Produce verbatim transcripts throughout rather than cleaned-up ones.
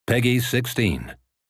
Peggy sixteen.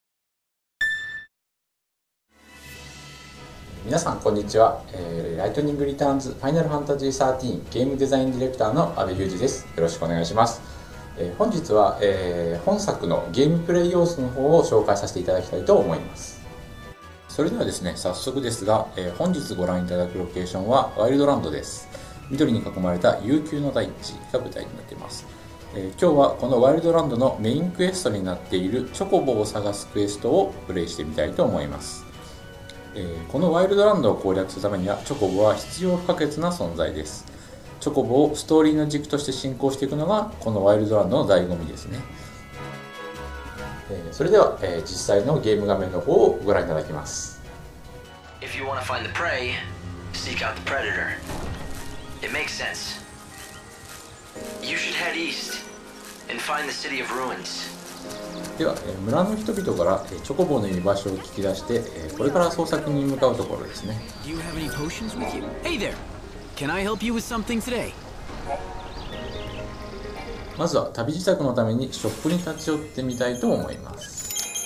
皆さんこんにちは、えー、ライトニングリターンズファイナルファンタジーサーティーンゲームデザインディレクターの阿部裕二です。よろしくお願いします。えー、本日は、えー、本作のゲームプレイ要素の方を紹介させていただきたいと思います。それではですね、早速ですが、えー、本日ご覧いただくロケーションはワイルドランドです。緑に囲まれた悠久の大地が舞台になっています。えー、今日はこのワイルドランドのメインクエストになっているチョコボを探すクエストをプレイしてみたいと思います。えー、このワイルドランドを攻略するためにはチョコボは必要不可欠な存在です。チョコボをストーリーの軸として進行していくのがこのワイルドランドの醍醐味ですね。えー、それでは、えー、実際のゲーム画面の方をご覧いただきます。 If you want to find the prey, seek out the predator. It makes sense. You should head east and find the city of ruins. では、えー、村の人々から、えー、チョコボのいる場所を聞き出して、えー、これから捜索に向かうところですね。 Do you have any potions with you? Hey there! Can I help you with something today? まずは旅支度のためにショップに立ち寄ってみたいと思います。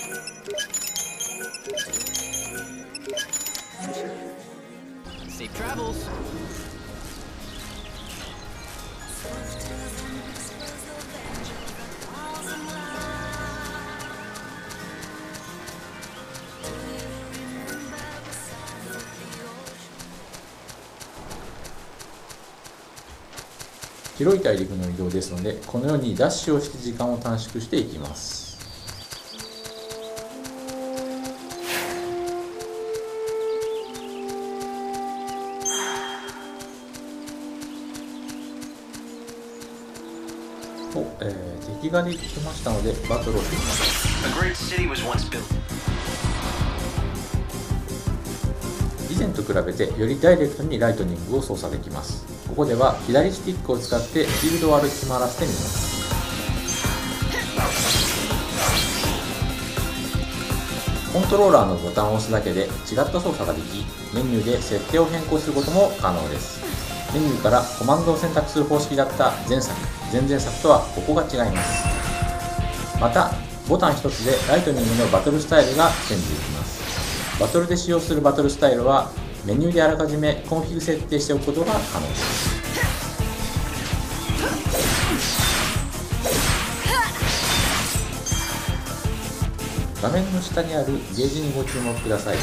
Safe travels. 広い大陸の移動ですので、このようにダッシュをして時間を短縮していきます。お、えー、敵ができましたのでバトルをしていきます。以前と比べてよりダイレクトにライトニングを操作できます。ここでは左スティックを使ってフィールドを歩き回らせてみます。コントローラーのボタンを押すだけで違った操作ができ、メニューで設定を変更することも可能です。メニューからコマンドを選択する方式だった前作、前々作とはここが違います。またボタン一つでライトニングのバトルスタイルがチェンジできます。バトルで使用するバトルスタイルはメニューであらかじめコンフィグ設定しておくことが可能です。画面の下にあるゲージにご注目ください。こ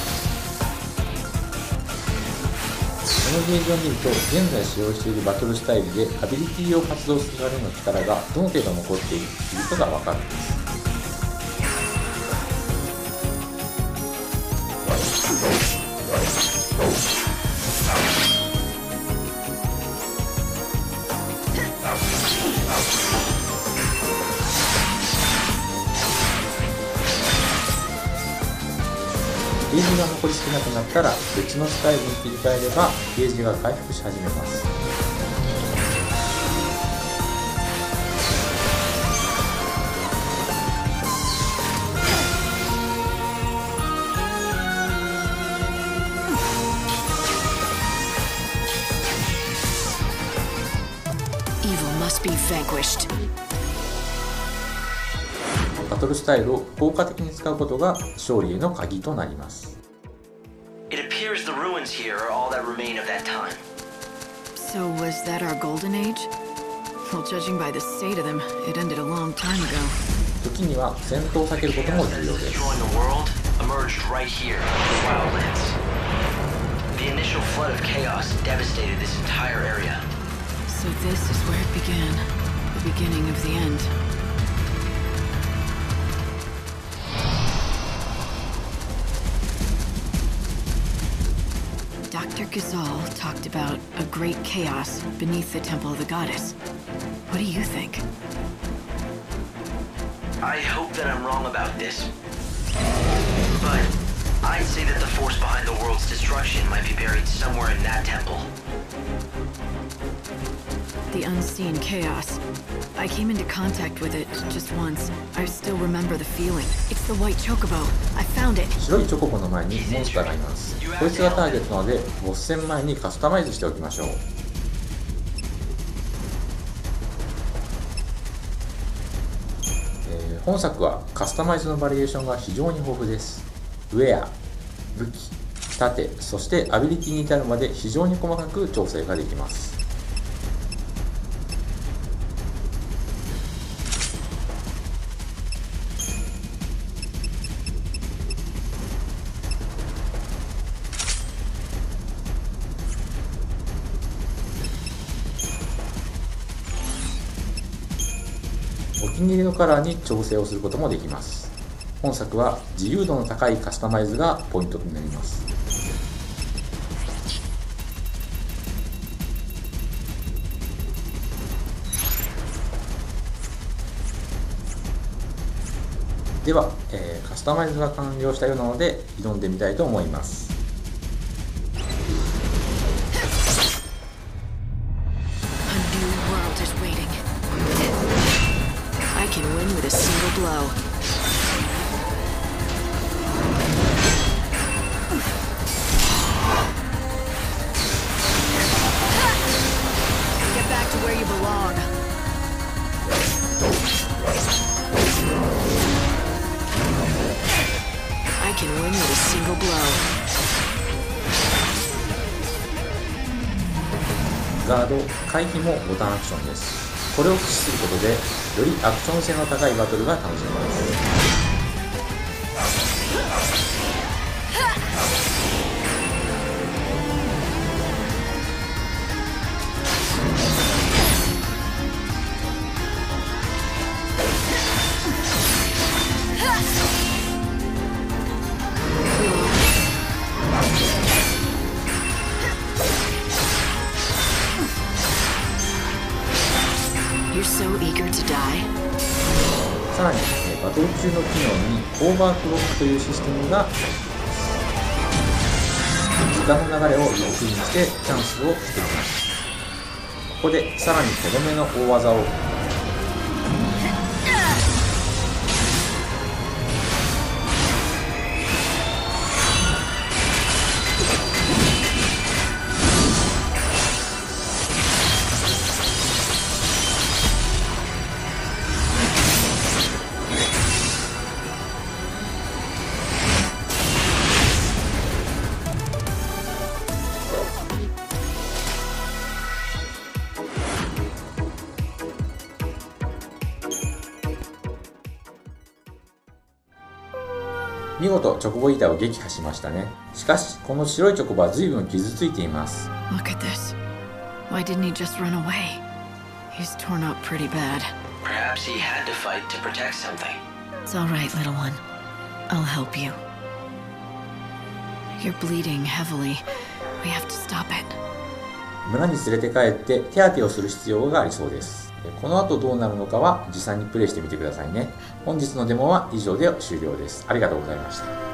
のゲージを見ると現在使用しているバトルスタイルでアビリティを発動するための力がどの程度残っているかがわかるんです。ゲージが残り少なくなったら別のスタイルに切り替えればゲージが回復し始めます。 Evil must be vanquished. バトルスタイルを効果的に使うことが勝利への鍵となります。 It appears the ruins here are all that remain of that time. So was that our golden age? Well, judging by the state of them, it ended a long time ago. 時には戦闘を避けることも重要です。 Destroying the world emerged right here in the Wildlands. The initial flood of chaos devastated this entire area. So this is where it began. The beginning of the end. Doctor Gazal talked about a great chaos beneath the temple of the goddess. What do you think? I hope that I'm wrong about this, but I'd say that the force behind the world's destruction might be buried somewhere in that temple. The unseen chaos. I came into contact with it just once. I still remember the feeling. It's the white chocobo. I found it. 白いチョコボの前にモンスターがいます。こいつがターゲットなのでボス戦前にカスタマイズしておきましょう。 本作はカスタマイズのバリエーションが非常に豊富です。ウェア、武器、盾、そしてアビリティに至るまで非常に細かく調整ができます。お気に入りのカラーに調整をすることもできます。本作は自由度の高いカスタマイズがポイントになります。では、えー、カスタマイズが完了したようなので挑んでみたいと思います。 I can win with a single blow. Get back to where you belong. I can win with a single blow. ガード、回避もボタンアクションです。これを駆使することで、よりアクション性の高いバトルが楽しめます。 You're so eager to die? さらに、バトル中の機能にオーバークロックというシステムが時間の流れを有利にしてチャンスを作ります。ここでさらにとどめの大技を見事チョコボイーターを撃破しましたね。しかしこの白いチョコボは随分傷ついています。 Look at this. Why didn't he just run away? He's torn up pretty bad. Perhaps he had to fight to protect something. It's all right, little one. I'll help you. You're bleeding heavily. We have to stop it. 村に連れて帰って手当てをする必要がありそうです。この後どうなるのかは実際にプレイしてみてくださいね。本日のデモは以上で終了です。ありがとうございました。